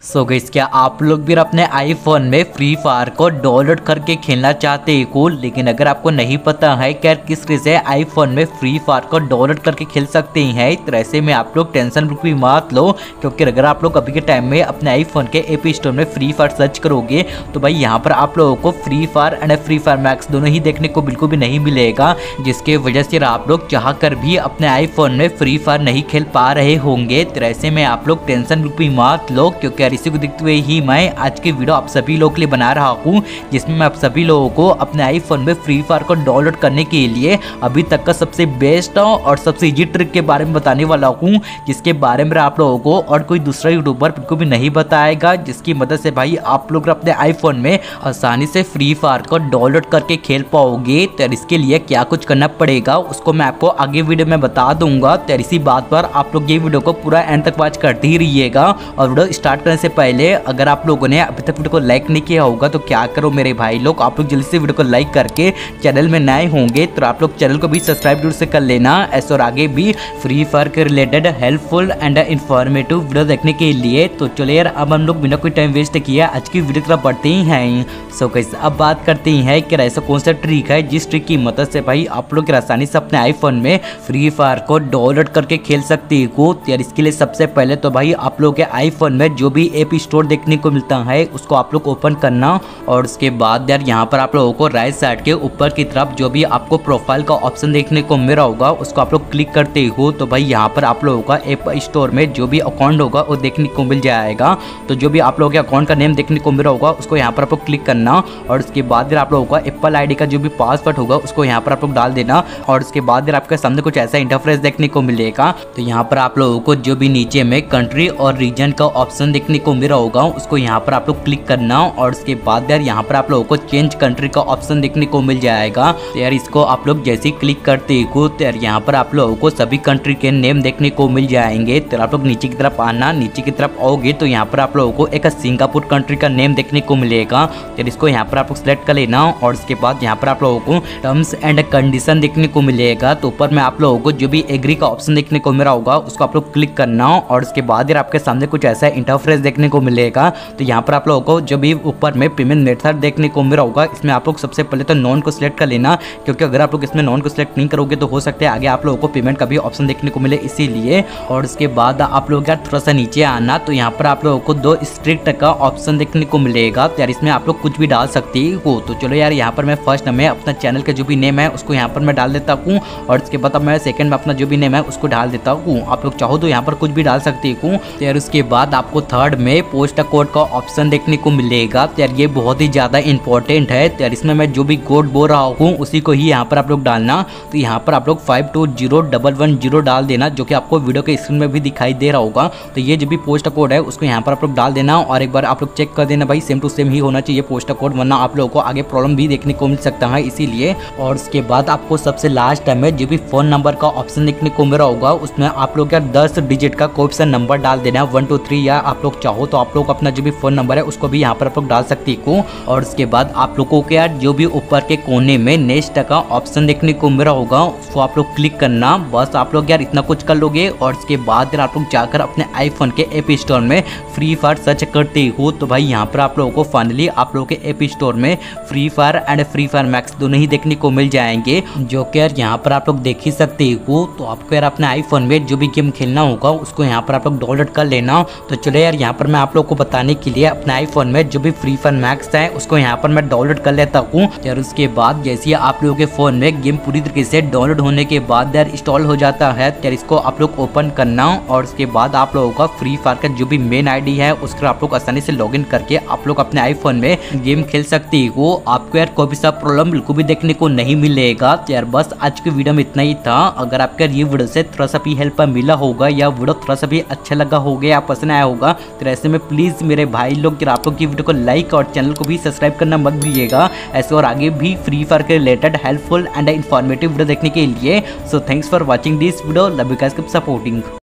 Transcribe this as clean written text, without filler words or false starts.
So guys, क्या आप लोग भी अपने आईफोन में फ्री फायर को डाउनलोड करके खेलना चाहते हो, लेकिन अगर आपको नहीं पता है कि किस तरह से आईफोन में फ्री फायर को डाउनलोड करके खेल सकते हैं, तो ऐसे में आप लोग टेंशन बिल्कुल भी मत लो। क्योंकि अगर आप लोग अभी के टाइम में अपने आईफोन के ऐप स्टोर में फ्री फायर सर्च करोगे तो भाई यहाँ पर आप लोगों को Free Fire and Free Fire Max दोनों ही देखने को बिल्कुल भी नहीं मिलेगा, जिसके वजह से आप लोग चाह कर भी अपने आईफोन में फ्री फायर नहीं खेल पा रहे होंगे। तो ऐसे में आप लोग टेंशन बिल्कुल भी मत लो, क्योंकि इसी को देखते हुए ही मैं आज की वीडियो आप सभी लोगों के लिए बना रहा हूँ, जिसमें मैं आप सभी लोगों को अपने आईफोन में फ्री फायर को डाउनलोड करने के लिए अभी तक का सबसे बेस्ट और सबसे इजी ट्रिक के बारे में बताने वाला हूँ, जिसके बारे में आप लोगों को और कोई दूसरा यूट्यूबर बिल्कुल भी नहीं बताएगा, जिसकी मदद से भाई आप लोग अपने आईफोन में आसानी से फ्री फायर को डाउनलोड करके खेल पाओगे। तो इसके लिए क्या कुछ करना पड़ेगा उसको मैं आपको आगे वीडियो में बता दूंगा। तो इसी बात पर आप लोग ये वीडियो को पूरा एंड तक वॉच करते ही रहिएगा। और वीडियो स्टार्ट करने से पहले अगर आप लोगों ने अभी तक वीडियो को लाइक नहीं किया होगा तो क्या करो मेरे भाई लोग, आप लोग जल्दी से वीडियो को लाइक करके चैनल में नए होंगे तो आप लोग चैनल को भी सब्सक्राइब जरूर से कर लेना, ऐसे और आगे भी फ्री फायर के related helpful and informative video देखने के लिए। तो चलिए यार, अब हम लोग बिना कोई टाइम वेस्ट किया आज की वीडियो तरफ बढ़ते ही हैं। सो गाइस, अब बात करते हैं कि ऐसा कौन सा ट्रिक है जिस ट्रिक की मदद से भाई आप लोग आसानी से अपने आईफोन में फ्री फायर को डाउनलोड करके खेल सकते हो। तो यार इसके लिए सबसे पहले तो भाई आप लोग के आईफोन में जो भी ऐप स्टोर देखने को मिलता है उसको आप लोग ओपन करना, और उसके बाद यार यहाँ पर आप लोगों को राइट साइड के ऊपर की तरफ जो भी आपको प्रोफाइल का ऑप्शन देखने को मिल रहा होगा उसको आप लोग क्लिक करते हो। तो भाई यहाँ पर आप लोगों का ऐप स्टोर में जो भी अकाउंट होगा वो देखने को मिल जाएगा। तो जो भी आप लोगों के अकाउंट का नेम देखने को मिल रहा होगा उसको यहाँ पर आप लोग क्लिक करना, और उसके बाद फिर आप लोगों का एप्पल आईडी का जो भी पासवर्ड होगा उसको यहाँ पर आप लोग डाल देना, और उसके बाद फिर आपके सामने कुछ ऐसा इंटरफेस देखने को मिलेगा। तो यहाँ पर आप लोगों को जो भी नीचे में कंट्री और रीजन का ऑप्शन देखने को मिल रहा होगा उसको यहाँ पर आप लोग क्लिक करना, और उसके बाद यार यहाँ पर आप लोगों को चेंज कंट्री का ऑप्शन देखने को मिल जाएगा। तो यार इसको आप लोग जैसे ही क्लिक करते हो तो यार यहाँ पर आप लोगों को सभी कंट्री के नेम देखने को मिल जाएंगे। तो आप लोग नीचे की तरफ आना, नीचे की तरफ आओगे तो यहाँ पर आप लोगों को एक सिंगापुर कंट्री का नेम देखने को मिलेगा। तो इसको यहाँ पर आप लोग सिलेक्ट कर लेना, और उसके बाद यहाँ पर आप लोगों को टर्म्स एंड कंडीशन देखने को मिलेगा। तो ऊपर में आप लोगों को जो भी एग्री का ऑप्शन देखने को मिल रहा होगा उसको आप लोग क्लिक करना, और उसके बाद यार आपके सामने कुछ ऐसा इंटरफेस देखने को मिलेगा। तो यहाँ पर आप लोगों को जो भी ऊपर में पेमेंट मेथड देखने को मिल रहा होगा इसमें आप लोग सबसे पहले तो नॉन को सिलेक्ट कर लेना, क्योंकि अगर आप लोग इसमें नॉन को सिलेक्ट नहीं करोगे तो हो सकता है आगे आप लोगों को पेमेंट का भी ऑप्शन देखने को मिले, इसीलिए। और उसके बाद आप लोग यार थोड़ा सा नीचे आना, तो यहाँ पर आप लोगों को 2 स्ट्रिक्ट का ऑप्शन देखने को मिलेगा। तो यार इसमें आप लोग कुछ भी डाल सकते हो। तो चलो यार, यहाँ पर मैं फर्स्ट में अपना चैनल का जो भी नेम है उसको यहाँ पर मैं डाल देता हूँ, और उसके बाद मैं सेकंड में अपना जो भी नेम है उसको डाल देता हूँ। आप लोग चाहो तो यहाँ पर कुछ भी डाल सकते हो। तो यार उसके बाद आपको थर्ड में पोस्ट कोड का ऑप्शन देखने को मिलेगा। तो यार ये बहुत ही ज़्यादा इंपॉर्टेंट है। तो यार इसमें मैं जो भी कोड बोल रहा हूँ उसी को ही यहाँ पर आप लोग डालना। तो यहाँ पर आप लोग 520110 डाल देना, जो कि आपको वीडियो के स्क्रीन में भी दिखाई दे रहा होगा। तो ये जो भी पोस्ट कोड है उसको यहाँ पर आप लोग डाल देना, और एक बार आप लोग चेक कर देना भाई सेम टू सेम ही होना चाहिए पोस्ट कोड, वरना आप लोगों को आगे प्रॉब्लम भी देखने को मिल सकता है, इसीलिए। और उसके बाद आपको सबसे लास्ट में जो भी फोन नंबर का ऑप्शन देखने को मिल रहा होगा उसमें आप लोग यार 10 डिजिट का कोई सा नंबर डाल देना, 1 2 3, या आप लोग चाहो तो आप लोग अपना जो भी फोन नंबर है उसको भी यहाँ पर आप लोग डाल सकते हो। और उसके बाद आप लोगों को यार जो भी ऊपर के कोने में नेक्स्ट का ऑप्शन देखने को मिल रहा होगा उसको आप लोग क्लिक करना। बस आप लोग यार इतना कुछ कर लोगे, और उसके बाद यार आप लोग जाकर अपने आईफोन के ऐप स्टोर में फ्री फायर सर्च करते हो। तो भाई यहाँ पर आप लोगों को फाइनली आप लोगों के ऐप स्टोर में Free Fire and Free Fire Max दोनों ही देखने को मिल जाएंगे, जो कि यार यहाँ पर आप लोग देख ही सकते हो। तो आपको यार अपने आईफोन में जो भी गेम खेलना होगा उसको यहाँ पर आप लोग डाउनलोड कर लेना। तो चलो यार, यहाँ पर मैं आप लोग को बताने के लिए अपने आईफोन में जो भी फ्री फायर मैक्स है उसको यहाँ पर मैं डाउनलोड कर लेता हूँ। यार उसके बाद जैसे आप लोगों के फोन में गेम पूरी तरीके से डाउनलोड होने के बाद यार इंस्टॉल हो जाता है, तो यार इसको आप लोग ओपन करना, और उसके बाद आप लोगों का फ्री फायर का जो भी मेन आईडी है उसको आप लोग आसानी से लॉगिन करके आप लोग अपने आईफोन में गेम खेल सकते हो। आपको यार कोई भी सा प्रॉब्लम बिल्कुल भी देखने को नहीं मिलेगा। तो यार बस आज की वीडियो में इतना ही था। अगर आपका ये वीडियो से थोड़ा सा भी हेल्प मिला होगा या वीडियो थोड़ा सा भी अच्छा लगा होगा या पसंद आया होगा, तो ऐसे में प्लीज मेरे भाई लोग आप लोग की वीडियो को लाइक और चैनल को भी सब्सक्राइब करना मत भूलिएगा, ऐसे और आगे भी फ्री फायर के related helpful and informative video देखने के लिए। So thanks for watching this video, love you guys, keep supporting.